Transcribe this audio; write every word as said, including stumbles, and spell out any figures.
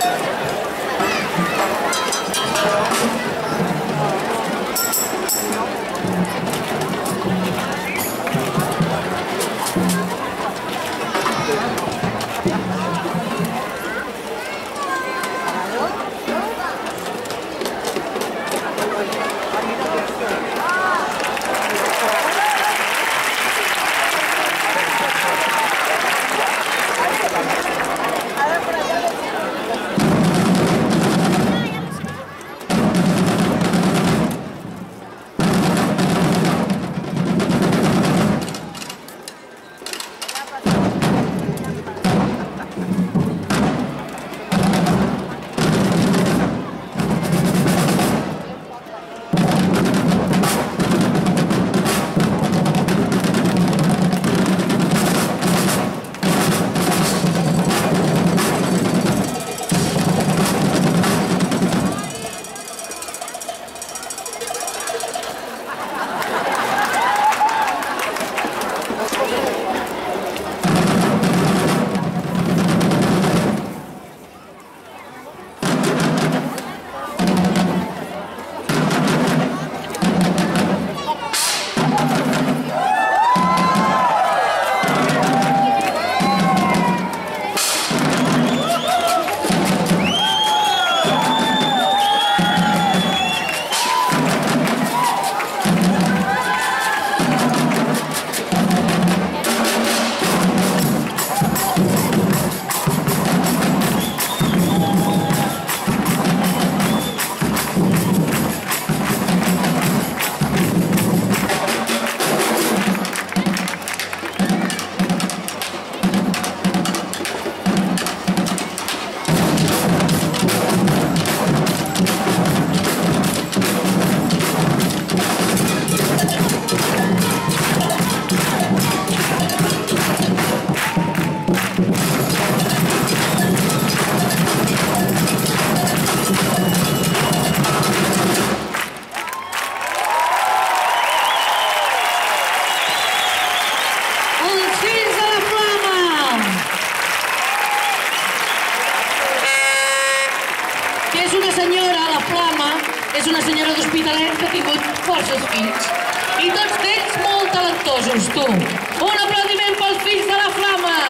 És una senyora, la Flama, és una senyora d'Hospitalet que ha tingut forces fills. I tots ells molt talentosos, tu. Un aplaudiment pels fills de la Flama!